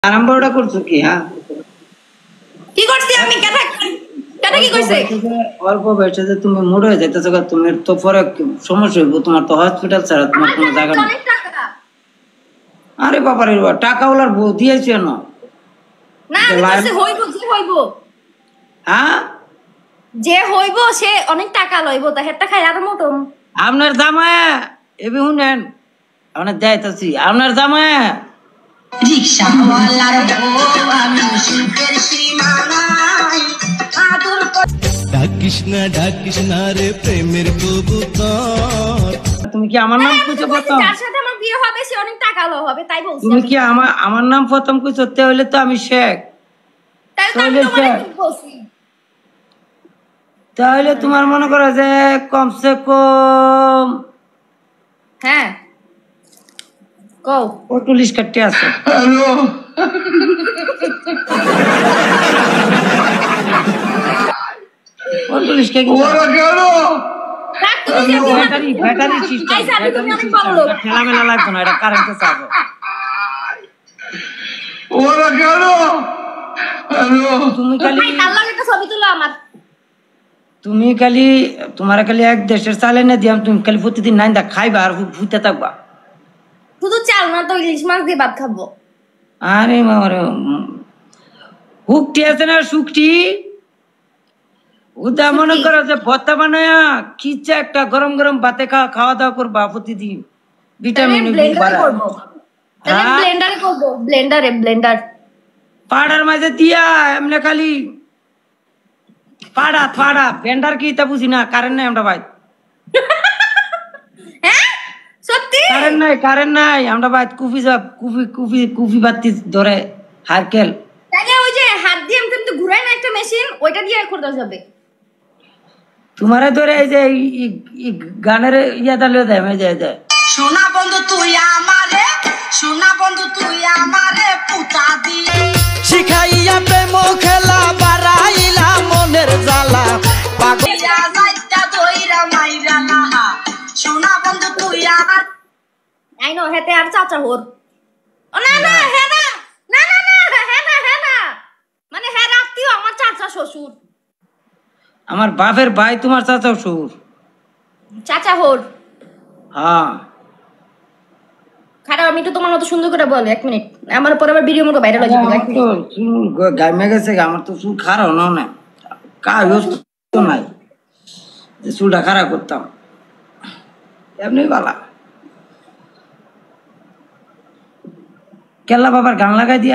আরম্ভটা করছো কি? হ্যাঁ কি করছি আমি? কেটা কেটা কি কইছে? অল্প বয়সে যে তুমি মোড় হয়ে যাইতেছো, তুমি তো পরে সমস্যা হইব, তোমার তো হসপিটাল ছাড়া তোমার কোনো জায়গা নেই। আরে বাবা রে বাবা, টাকা ওলার বউ দিয়েছে না? না আমি কইছি হইব, যে হইব। হ্যাঁ যে হইব সে অনেক টাকা লইব, তা হেটা খাই আর মতো। আপনার জামাই এবি শুনেন, আপনার যাইতাছি আপনার জামাই রিকশাওয়ালার বউ আমি সুখের সীমানায় আদর ডাকিস না রে প্রেমের কবুতর। তুমি কি আমার নাম কইছো প্রথম? যার সাথে আমার বিয়ে হবে সে অনেক টাকা লো হবে, তাই বলছি। তুমি কি আমার নাম প্রথম কইছো? তাহলে তো আমি শেখ। তাহলে তোমার মনে করো যে কমসে কম হ্যাঁ কও 40 কাটতে আছে। হ্যালো ঠেলামেলা লাগবে না, এটা কারেন্টে চাপো। তুমি খালি তোমার খালি এক দেশের চালে না দিয়াম, তুমি খালি প্রতিদিন নাইন্দা খাইবা আর ভুইতে থাকবা। শুধু চাল না তো ইলিশ মাছ দিয়ে ভাত খাবো। আরে মামারে হুকটি আছে না, শুকটি ওটা মনে করো যে ভর্তা বানায়া খিচা একটা গরম গরম ভাতে খাওয়া দাওয়া করবা প্রতিদিন, ভিটামিন ব্লেন্ডার পাড়ার মাঝে দিয়া এমনি খালি পাড়া ব্লেন্ডার কি তা বুঝি না। কারেন্ট নাই আমরা ভাই, কারেন্ট নাই আমরা ভাই। কুফি বাতি ধরে হারকেল ওই যে হাত দিয়ে এমনি ঘুরায় না একটা মেশিন, ওইটা দিয়ে করতে যাবে। তোমারে ধরে এই যে গানের ইয়াটা লিয়ে দেয় মেজে দেয়। সোনা বন্ধু তুই আমারে, সোনা বন্ধু তুই আমারে পুতা দিয়ে শিখাইয়া প্রেম খেলা বাড়াইলা মনের জ্বালা পাগলিয়া যাইতা দইরা মাইরা লাহা। সোনা বন্ধু তুই আমার আই নো হেতে আর চাচা হোর। ও না না হে না না না না হে না মানে হে রাত্তিও আমার চাচা শ্বশুর। আমার বাপের ভাই তোমার চাচা শ্বশুর, চাচা হোর। হ্যাঁ খারাপ, আমি তো তোমার মতো সুন্দর করে বলে 1 মিনিট, আমার পরে আবার ভিডিও মতো ভাইরাল হয়ে যাবে। তো চুল গামে গেছে, আমার তো চুল খারাপ না কাজ তো নাই যে চুলটা খারাপ করতাম, এমনি বালা কেল্লা বাবার গান লাগাই দিয়া।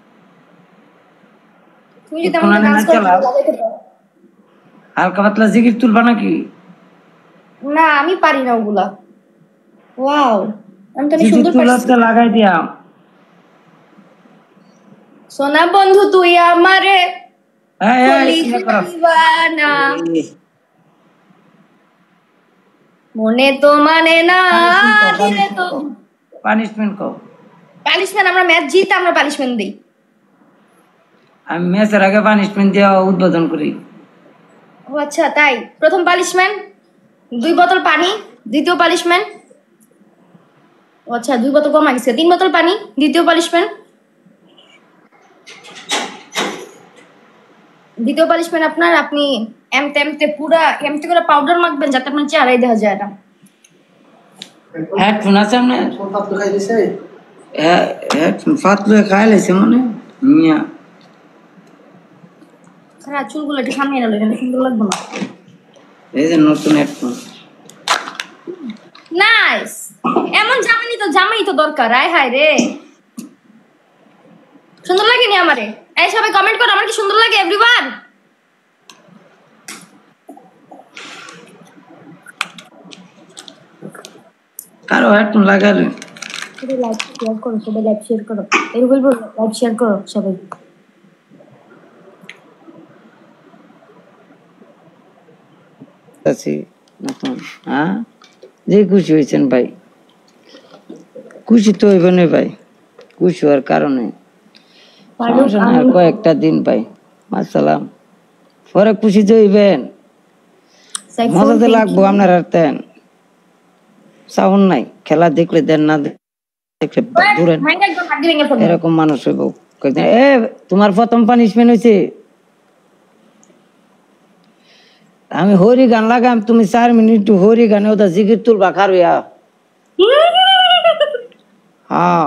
তুমি যদি আমার ডান্স করতে লাগাইতে পারো। হালকা পাতলা জিগির তুলবা নাকি? না আমি পারি না ওগুলা। ওয়াও আমি তো সুন্দর পারছি, লাগাই দিয়া। সোনা বন্ধু তুই আমারে দিবানা মনে তো মানে না দিলে তো পানিশমেন্ট কও। পানিশমেন্ট আমরা ম্যাচ জিতে আমরা পানিশমেন্ট দেই। আমি ম্যাচের আগে পানিশমেন্ট দেওয়া উদ্বোধন করি। ও আচ্ছা তাই। প্রথম পানিশমেন্ট 2 বোতল পানি, দ্বিতীয় পানিশমেন্ট ও আচ্ছা 2 বোতল কম গেছে, 3 বোতল পানি, দ্বিতীয় পানিশমেন্ট। দ্বিতীয় পানিশমেন্ট আপনার আপনি এমতে পুরা এমতে করে পাউডার মাখবেন যাতে আপনার চেহারাই দেখা যায় না। হেডফোন আছে আপনি? ফাতলু খাই দিছে, ফাতলু খাই লাইছে মনে মিয়া। খারাপ চুলগুলো একটু সামনে এনে লইলেন, সুন্দর লাগবে না? এই যে নতুন হেডফোন, নাইস। এমন জামাই তো দরকার। আয় হায় রে, সুন্দর লাগেনি আমারে? এই সবাই কমেন্ট করো আমার কি সুন্দর লাগে এভরিওয়ান। কারো হেডফোন লাগালে সবাই লাইক শেয়ার করো, সবাই লাইক শেয়ার করো, এই বলবো লাইক শেয়ার করো সবাই। আছি নতুন। হ্যাঁ যে খুশি হয়েছেন ভাই, খুশি তো হইব না ভাই, খুশি হওয়ার কারণে কয়েকটা দিন ভাই আসসালাম পরে খুশি যে হইবেন, মজাতে লাগবো। আপনার আর তেন সাউন্ড নাই, খেলা দেখলে দেন না দেখলে দূরে এরকম মানুষ হইব। এ তোমার প্রথম পানিশমেন্ট হয়েছে আমি হরি গান লাগাম তুমি 4 মিনিট হরি গানে ওটা জিকির তুলবা খারুয়া হ্যাঁ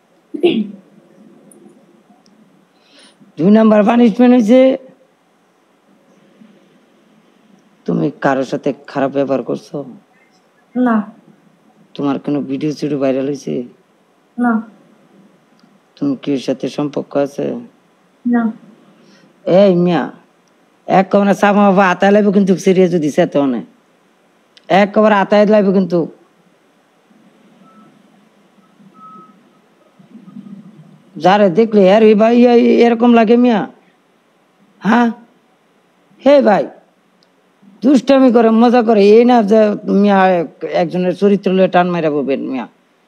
2 নাম্বার পানিশমেন্ট হয়েছে তুমি কারোর সাথে খারাপ ব্যবহার করছো না তোমার কোনো ভিডিও সিডিও ভাইরাল হয়েছে না তুমি কি ওর সাথে সম্পর্ক আছে না এই মিয়া একবারে সামা বাবা আতায় লাগবে কিন্তু সিরিয়াস যদি সেতে অনেক একবারে আতায় লাগবে কিন্তু যারে দেখলে আর ভাই এরকম লাগে মিয়া হ্যাঁ হে ভাই দুষ্টামি করে মজা করে এই না যে মিয়া একজনের চরিত্র লয়ে টান মারা বলবেন মিয়া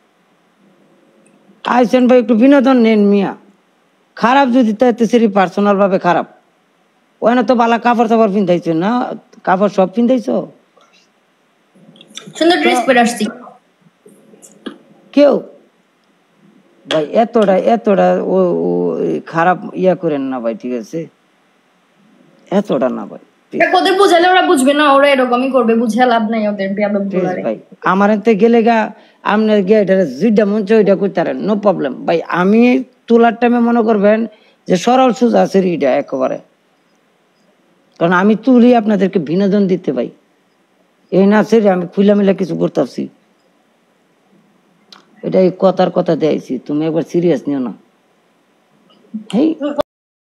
আইসেন ভাই একটু বিনোদন নেন মিয়া খারাপ যদি তাই সেরি পার্সোনাল ভাবে খারাপ ওখানে তো বালা কাপড় চাপড় পিন্ধাইছো না কাপড় সব পিন্ধাইছো সুন্দর ড্রেস পরে আসছি কেউ ভাই এতটা ও খারাপ ইয়া করেন না ভাই ঠিক আছে এতটা না ভাই ওদের বুঝালে ওরা বুঝবে না ওরা এরকমই করবে বুঝে লাভ নাই ওদের বেয়াদব বলারে ভাই আমার এতে গেলে গা আপনার গেটা যেটা মন চাই ওইটা করতে পারেন নো প্রবলেম ভাই আমি তোলার টাইমে মনে করবেন যে সরল সোজা আছে এটা একেবারে কারণ আমি তুলি আপনাদেরকে বিনোদন দিতে ভাই এই না সেরে আমি খুলামিলা কিছু করতেছি এটা এই কথার কথা দিয়েছি তুমি একবার সিরিয়াস নিও না।